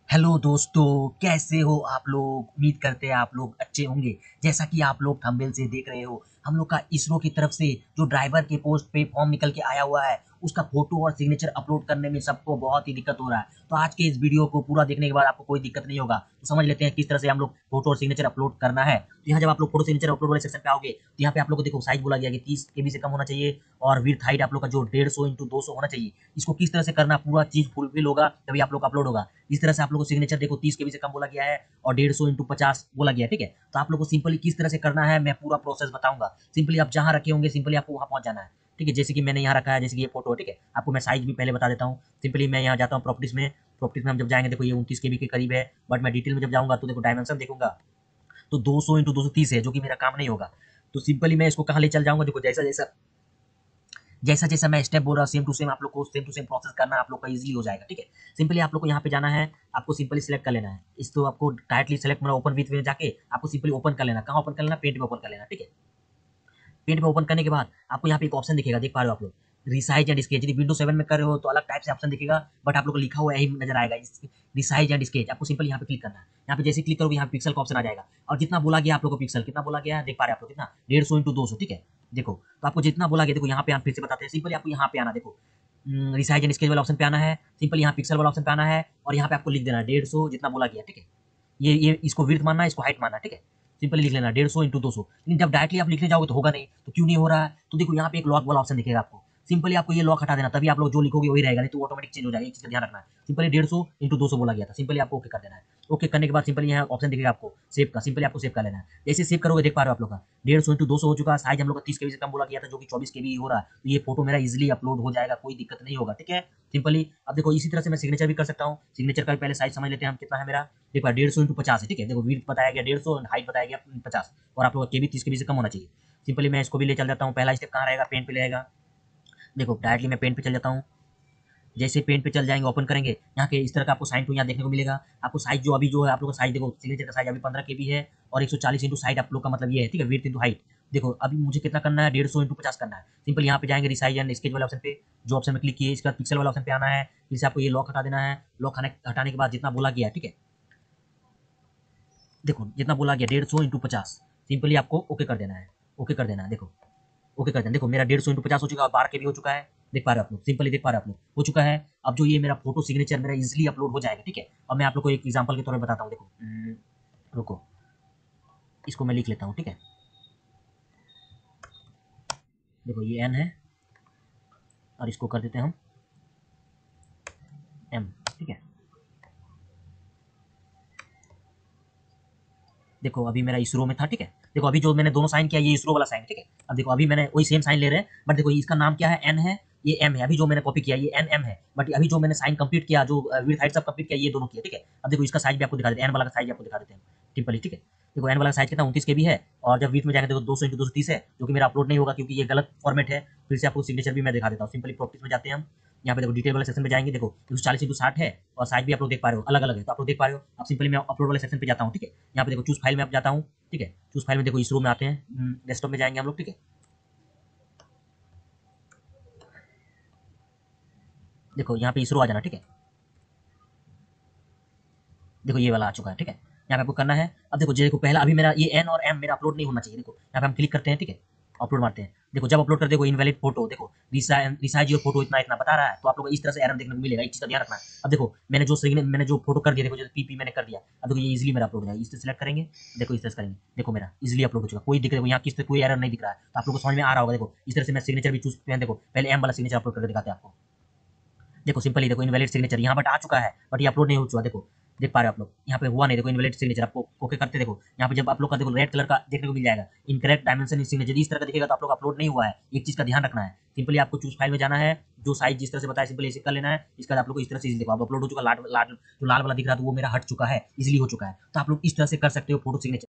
Hello दोस्तों, कैसे हो आप लोग? उम्मीद करते हैं आप लोग अच्छे होंगे। जैसा कि आप लोग थंबनेल से देख रहे हो, हम लोग का इसरो की तरफ से जो ड्राइवर के पोस्ट पे फॉर्म निकल के आया हुआ है, उसका फोटो और सिग्नेचर अपलोड करने में सबको बहुत ही दिक्कत हो रहा है। तो आज के इस वीडियो को पूरा देखने के बाद आपको कोई दिक्कत नहीं होगा। तो समझ लेते हैं किस तरह से हम लोग फोटो और सिग्नेचर अपलोड करना है। तो यहाँ जब आप लोग फोटो सिग्नेचर अपलोड वाले सेक्शन पे आओगे, तो यहाँ पे आप लोग को देखो साइज बोला गया कि 30 केबी से कम होना चाहिए और विड्थ हाइट आप लोग का जो 150 x 200 होना चाहिए। इसको किस तरह से करना, पूरा चीज फुलफिल होगा तभी आप लोग का अपलोड होगा। इस तरह से आप लोगों को सिग्नेचर देखो 30 केबी से कम बोला गया है और 150 x 50 बोला गया है, ठीक है। तो आप लोग को सिंपली किस तरह से करना है मैं पूरा प्रोसेस बताऊंगा। सिंपली आप जहां रखे होंगे सिंपली आपको वहां पहुंच जाना है, ठीक है। जैसे कि मैंने यहाँ रखा है, जैसे कि ये फोटो है, ठीक है। आपको मैं साइज भी पहले बता देता हूँ। सिंपली मैं यहाँ जाता हूँ प्रॉपर्टीज में। प्रॉपर्टीज में हम जब जाएंगे, देखो ये 29 केबी के करीब है, बट मैं डिटेल में जब जाऊंगा तो देखो डायमेंशन देखूंगा तो 200 x 230 है, जो कि मेरा काम नहीं होगा। तो सिंपली मैं इसको कहाँ ले चल जाऊंगा, देखो जैसा जैसा जैसा जैसा मैं स्टेप बोल रहा हूँ सेम टू सेम आप लोग को सेम टू सेम प्रोसेस करना आप लोग का इजीली हो जाएगा, ठीक है। सिंपली आप लोग को यहाँ पे जाना है, आपको सिंपली सिलेक्ट कर लेना है। इसको आपको डायरेक्टली सिलेक्ट मतलब ओपन विथ में जाके आपको सिंपली ओपन कर लेना। कहाँ ओपन कर लेना? पेंट में ओपन कर लेना, ठीक है। पेंट में ओपन करने के बाद आपको यहाँ पे एक ऑप्शन दिखेगा, देख पा रहे हो आप लोग, रिसाइज एंड स्केच। यदि विंडो 7 में कर रहे हो तो अलग टाइप से ऑप्शन दिखेगा, बट आप लोग को लिखा हुआ यही नजर आएगा, रिसाइज एंड स्केच। आपको सिंपल यहाँ पे क्लिक करना है। यहाँ पे जैसे क्लिक करोगे यहाँ पिक्सल का ऑप्शन आ जाएगा और जितना बोला गया आप लोग को पिक्सल कितना बोला गया है, देख पा रहे हैं आप लोग कितना 150 x 200, ठीक है। देखो तो आपको जितना बोला गया, देखो यहाँ पे हम फिर से बताते हैं। सिंपली आपको यहाँ पे आना, देखो रिसाइज एंड स्केच वाला ऑप्शन पे आना है। सिंपल यहाँ पिक्सल वाला ऑप्शन पे आना है और यहाँ पे आपको लिख देना है 150 जितना बोला गया, ठीक है। ये इसको विड्थ मानना है, इसको हाइट मानना है, ठीक है। सिंपली लिख लेना 150 x 200। लेकिन जब डायरेक्टली आप लिखने जाओगे तो होगा नहीं, तो क्यों नहीं हो रहा है? तो देखो यहाँ पे एक लॉक वाला ऑप्शन दिखेगा आपको। सिंपली आपको ये लॉक हटा देना, तभी आप लोग जो लिखोगे वही रहेगा, नहीं तो ऑटोमेटिक चेंज हो जाएगा। एक चीज का ध्यान रखना है। सिंपली 150 x 200 बोला गया था, सिंपली आपको ओके कर देना है। ओके करने के बाद सिंपली यहाँ ऑप्शन दिखेगा आपको सेव का, सिंपली आपको सेव कर लेना है। जैसे सेव करोगे देख पा रहे हो आप लोग का 150 x 200 हो चुका है। साइज हम लोग का 30 केबी से कम बोला गया था, जो कि 24 केबी हो रहा है। तो ये फोटो मेरा इजिली अपलोड हो जाएगा, कोई दिक्कत नहीं होगा, ठीक है। सिंपली अब देखो इसी तरह से मैं सिग्नेचर भी कर सकता हूँ। सिग्नेचर का भी पहले साइज समझ लेते हैं हम कितना है मेरा। देखो 150 x 50 है, ठीक है। देखो विड्थ बताया गया 150 हाइट बताया गया 50 और आप लोग का केबी 30 केबी से कम होना चाहिए। सिंपली मैं इसको भी ले चल जाता हूँ। पहला स्टेप कहाँ रहेगा? पेंट पे रहेगा। देखो डायरेक्टली मैं पेंट पे चल जाता हूँ। जैसे पेंट पे चल जाएंगे ओपन करेंगे, यहाँ के इस तरह का आपको साइन टू यहाँ देखने को मिलेगा। आपको साइज जो अभी जो है आप लोग का साइज देखो, सिग्नेचर का साइज अभी 15 केबी है और 140 इंटू साइड आप लोग का मतलब ये है, ठीक है, विड्थ इंटू हाइट। देखो अभी मुझे कितना करना है, 150 x 50 करना है। सिंपल यहाँ पे जाएंगे रिसाइज एंड स्केच वाले ऑप्शन पे, जो ऑप्शन में क्लिक किए, इसके बाद पिक्सल वाला ऑप्शन पे आना है। फिर से आपको ये लॉक हटा देना है। लॉक हटाने के बाद जितना बोला गया, ठीक है, देखो जितना बोला गया 150 x 50, सिंपली आपको ओके कर देना है। ओके कर देना है, देखो ओके कर देना। देखो मेरा 150 x 50 हो चुका है, 12 के भी हो चुका है। देख पा रहे हो आप लोग, सिंपली देख पा रहे हो आप लोग, हो चुका है। अब जो ये मेरा फोटो सिग्नेचर मेरा इजिली अपलोड हो जाएगा, ठीक है। अब मैं आप लोग को एक एग्जांपल के तौर पर बताता हूँ। देखो रुको, इसको मैं लिख लेता हूँ, ठीक है। देखो ये एन है और इसको कर देते हैं हम एम, ठीक है। देखो अभी मेरा इसरो में था, ठीक है। देखो अभी जो मैंने दोनों साइन किया ये इसरो वाला साइन, ठीक है। अब देखो अभी मैंने वही सेम साइन ले रहे हैं, बट देखो इसका नाम क्या है, एन है, ये एम है। अभी जो मैंने कॉपी किया ये एन एम है, बट अभी जो मैंने साइन कंप्लीट किया, जो विद हाइट सब कंप्लीट किया, ये दोनों किया, ठीक है। अब देखो इसका साइज भी आपको दिखा देते हैं, एन वाला का साइज आपको दिखा देते हैं सिंपली, ठीक है। देखो एन वाला साइज कितना 29 के भी है और जब वीट में जाएंगे देखो 200 x 230 है, जो कि मेरा अपलोड नहीं होगा क्योंकि ये गलत फॉर्मेट है। फिर से आपको सिग्नेचर भी मैं दिखा देता हूँ। सिंपली प्रॉपर्टीज में जाते हैं हम। यहाँ पे देखो डिटेल वाले सेक्शन में जाएंगे, देखो 140 x 60 है और साइज भी आप लोग देख पा रहे हो अलग अलग है, तो आप लोग देख पा रहे हो। अब सिंपली मैं अपलोड वाले सेक्शन पे जाता हूँ, ठीक है। यहाँ पे देखो चूज फाइल में आप जाता हूँ, ठीक है। चूज फाइल में देखो इसरो में आते हैं, डेस्कटॉप में जाएंगे हम लोग, ठीक है। देखो यहाँ पे इसरो आ जाना, ठीक है। देखो ये वाला आ चुका है, ठीक है। यहाँ पे आपको करना है। अब देखो देखो पहला अभी मेरा ये एन और एम मेरा अपलोड नहीं होना चाहिए। देखो यहाँ पे हम क्लिक करते हैं, ठीक है, अपलोड मारते हैं। देखो जब अपलोड कर देखो इनवैलिड फोटो, देखो रिसाइज योर फोटो इतना इतना बता रहा है, तो आप लोग को इस तरह से एरर देखने को मिलेगा। एक चीज का ध्यान रखना है। अब देखो मैंने जो फोटो कर दिया, देखो जैसे पीपी मैंने कर दिया, अब देखो ये इजीली मेरा अपलोड हो जाएगा। इस तरह सेलेक्ट करेंगे, देखो इस तरह से करेंगे, देखो मेरा इजीली अपलोड हो चुका, कोई दिक्कत यहाँ किस कोई एरर नहीं दिख रहा है। तो आप लोग को समझ में आ रहा होगा। देखो इस तरह से मैं सिग्नेचर भी चूज करते हैं। देखो पहले एम वाला सिग्नेचर अपलोड करके दिखाते हैं आपको। देखो सिंपली देखो इनवैलिड सिग्नेचर यहाँ बट आ चुका है, बट ये अपलोड नहीं हो चुका। देखो देख पा रहे हो आप लोग, यहाँ पे हुआ नहीं। देखो इनवैलिड सिग्नेचर आपको ओके करते देखो यहाँ पे जब आप लोग का देखो रेड कलर का देखने को मिल जाएगा, इनकरेक्ट डायमेंशन सिग्नेचर इस तरह का दिखेगा, तो आप लोग अपलोड नहीं हुआ है। एक चीज का ध्यान रखना है। सिंपली आपको चूज फाइल में जाना है, जो साइज जिस तरह से बताया सिंपली इसे कर लेना है। इसका आप लोग को इस तरह से देखो अब अपलोड हो चुका। लाल जो लाल वाला दिख रहा था वो मेरा हट चुका है, इजिली हो चुका है। तो आप लोग इस तरह से कर सकते हो फोटो सिग्नेचर।